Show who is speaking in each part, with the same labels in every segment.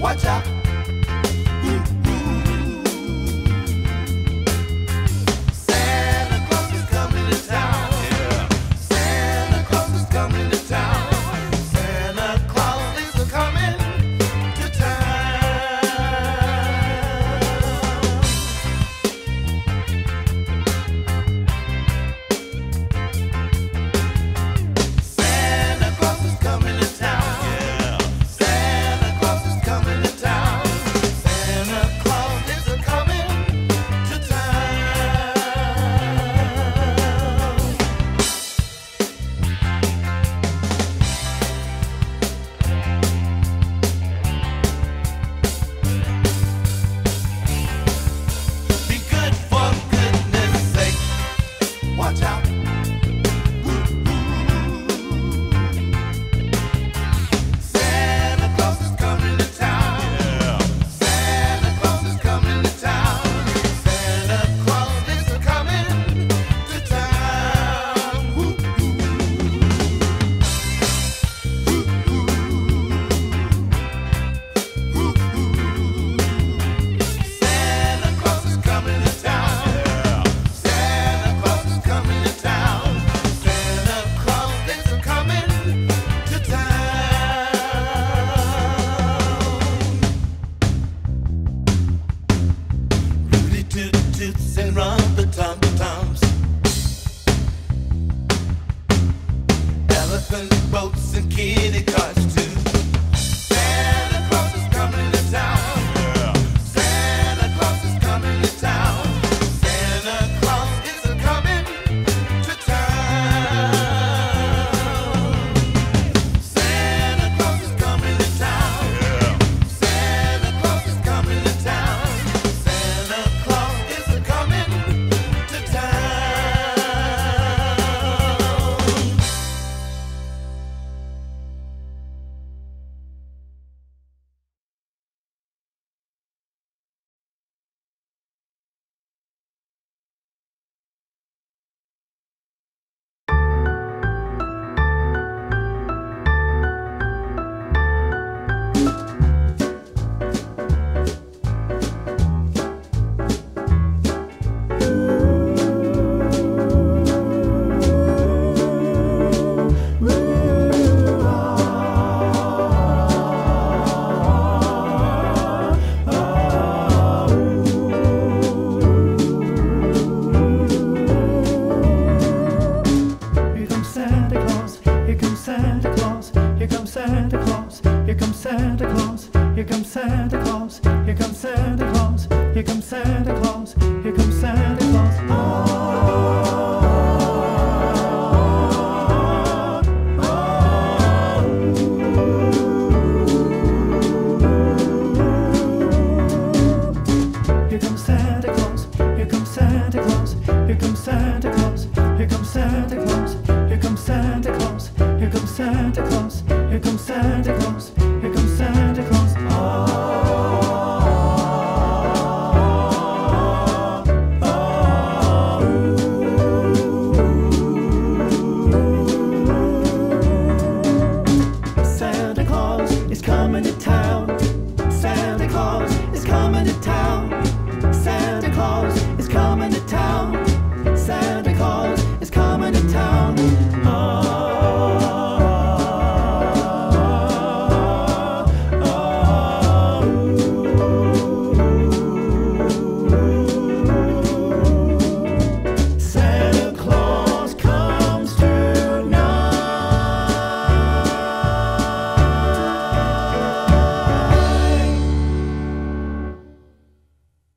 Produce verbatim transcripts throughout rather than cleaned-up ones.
Speaker 1: Watch out. Santa Claus is coming to town. Yeah. Santa Claus is coming to town. Santa Claus is coming to town. Santa Claus is coming to town. Yeah. Santa Claus is coming to town. Santa Claus is coming to town. Be good for goodness sake. Watch out. Santa Claus is coming to town. Yeah. Santa Claus is coming to town. Santa Claus is coming to town. Santa Claus is coming to town. Yeah. Santa Claus is coming to town. Santa Claus is coming to town. Rudy toot toots and rumba tum tums. Elephant boats and kitty cars too. Santa Claus is coming to town. Yeah. Santa Claus is coming to town. Santa Claus is coming to town. Santa Claus is coming to town. Yeah. Santa Claus is coming to town. Santa Claus is coming to
Speaker 2: Here comes Santa Claus, here comes Santa Claus, here comes Santa Claus, here comes Santa Claus, here comes Santa Claus, here comes Santa Claus, here comes Santa Claus, here comes Santa Claus. Ah, ah, Here comes Santa Claus, here comes Santa Claus, here comes Santa Claus, here comes Santa Claus, here comes Santa Claus, here comes Santa Claus, here comes Santa Claus, here comes Santa Claus. Ah, ah, Santa Claus is coming to town. Santa Claus is coming to town. Santa Claus is coming to town. Santa Claus is coming to town. Ah, ah, Santa Claus comes tonight.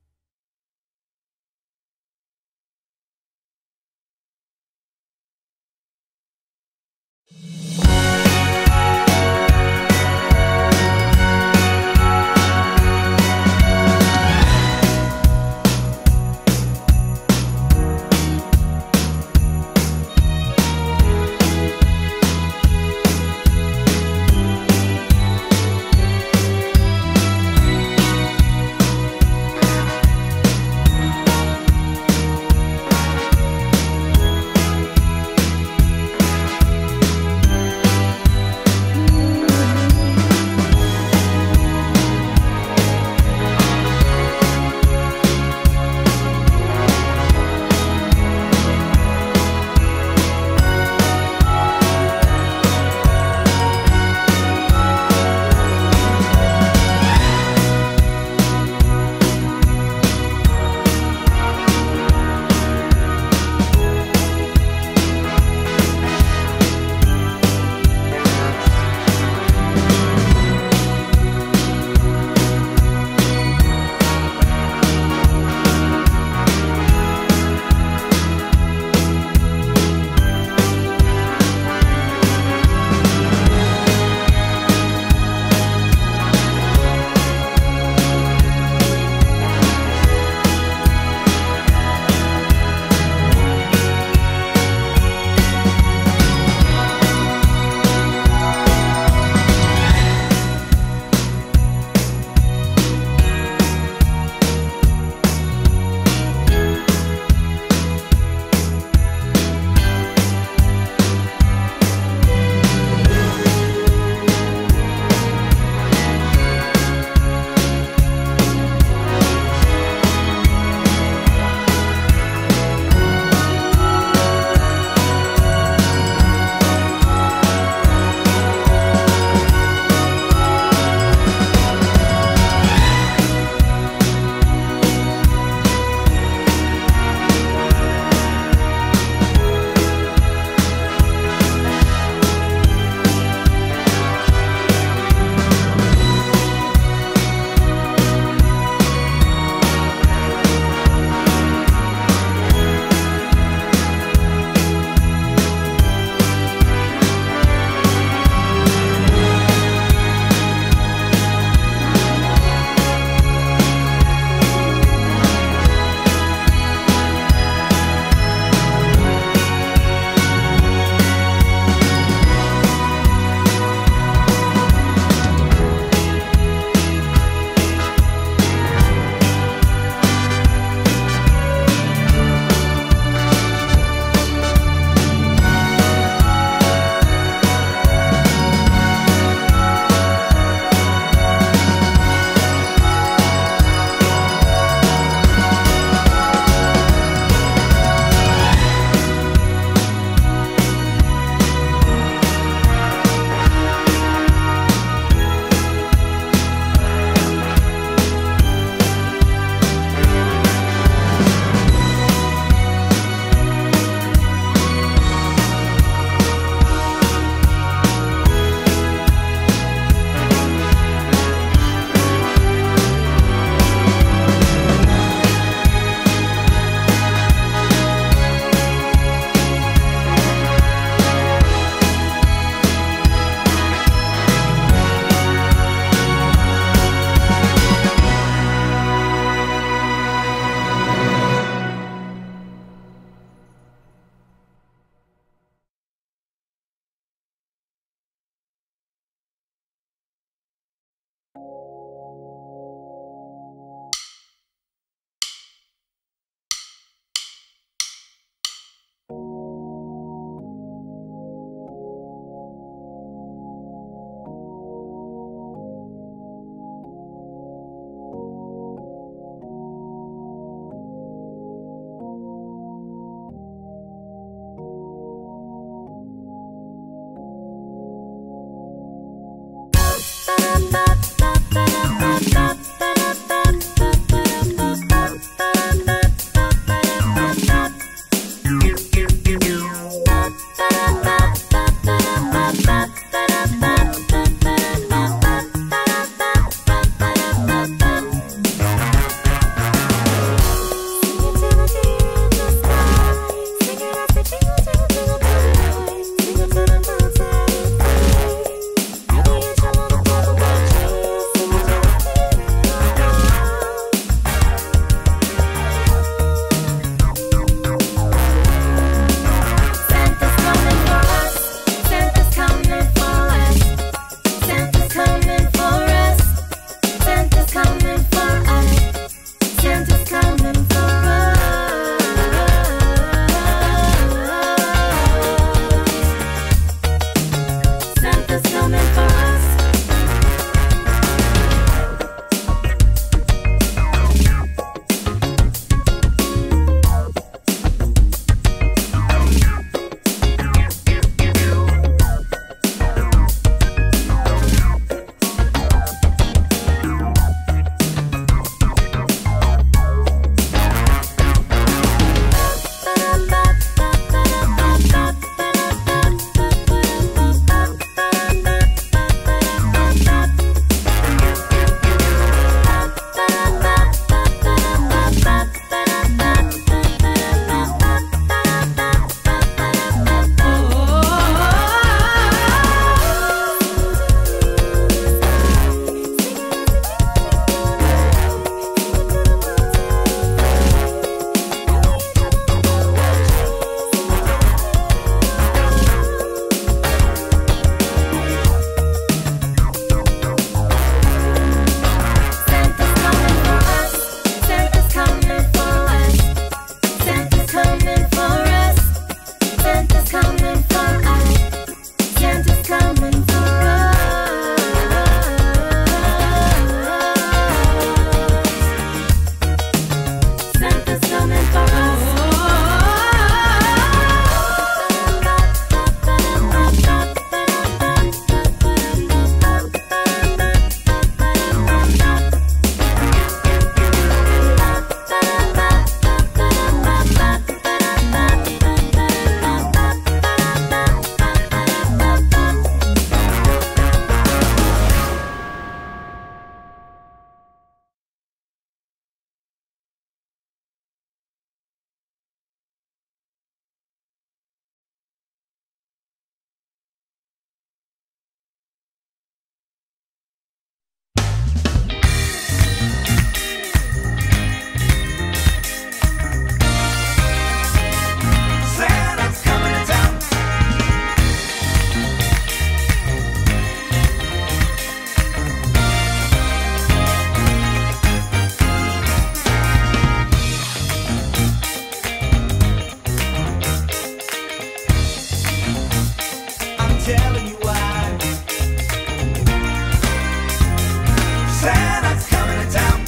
Speaker 1: Santa's coming to town.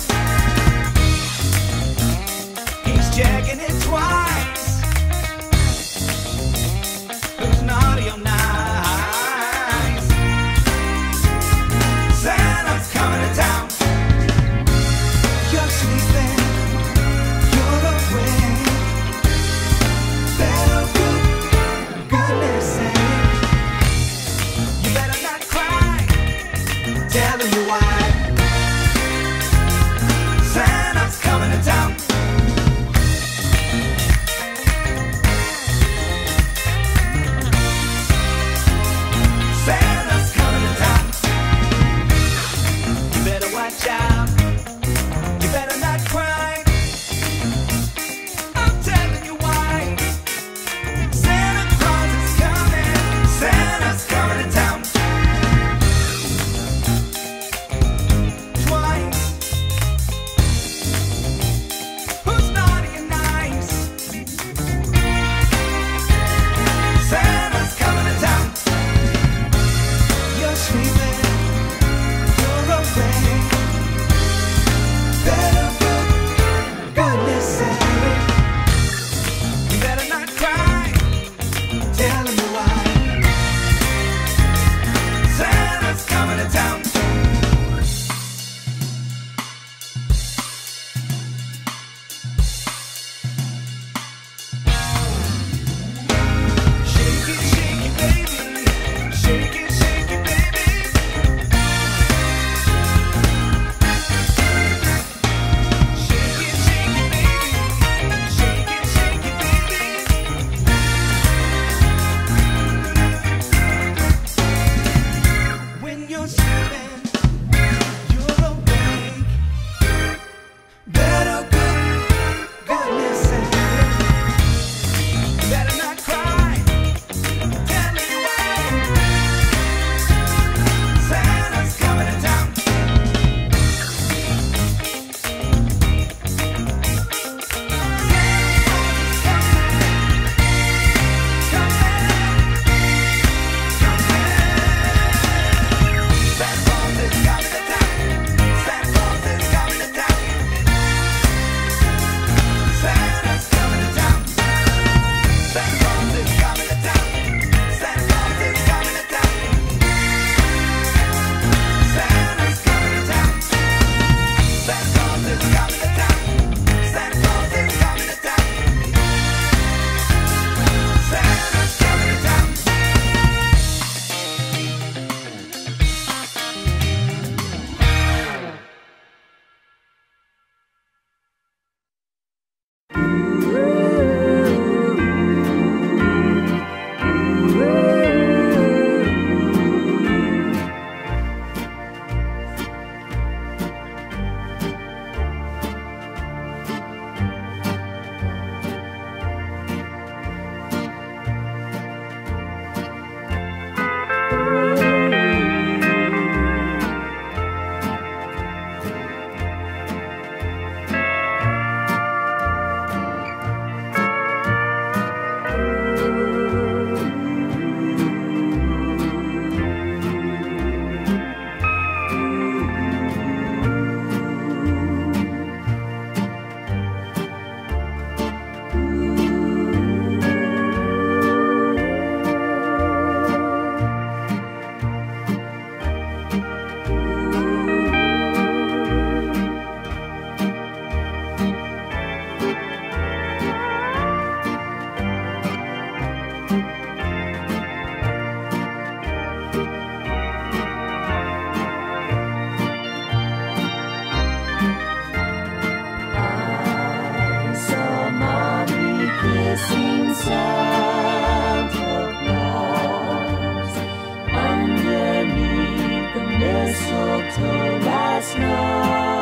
Speaker 1: He's checking it twice. Who's naughty or nice? Santa's coming to town. You're sleeping, you're awake. Better good, goodness sake. You better not cry, telling you why. Santa's coming to town. Santa's coming to town. You better watch out. You better not cry. I'm telling you why. Santa Claus is coming. Santa's coming to town. Twice. Who's naughty and nice? Santa's coming to town. You're sleeping, you're awake. Better good, goodness sake. You better not cry, telling you why. Santa's coming to town. Shake it, shake it, baby. Shake it, shake it, baby. Shake it, shake it, baby. Shake it, shake it, baby. When you're sleeping, you're awake. Better good, goodness sake. You better not cry, telling you why. Santa's coming to town. Santa Claus is coming to town. Santa Claus is coming to town. Santa's coming to town. Santa Claus is coming to town. Santa Claus is coming to town. Santa's coming to town. Santa Claus is coming to town. Santa Claus is coming to town. Santa's coming to town.
Speaker 3: I saw Mommy kissing Santa Claus underneath the mistletoe last night.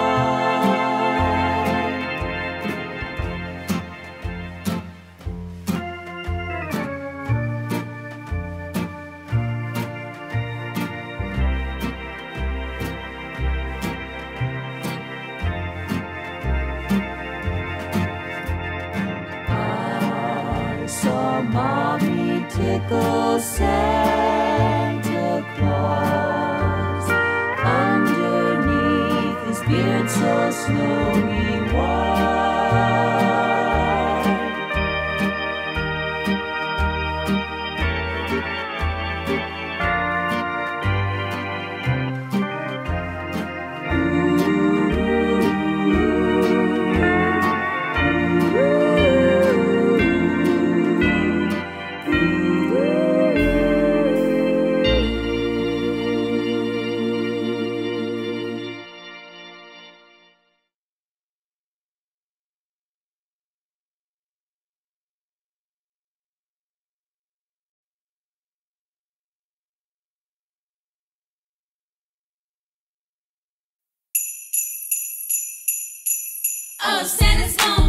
Speaker 3: Mommy tickle Santa Claus underneath so snowy white.
Speaker 4: Oh, Santa's gone.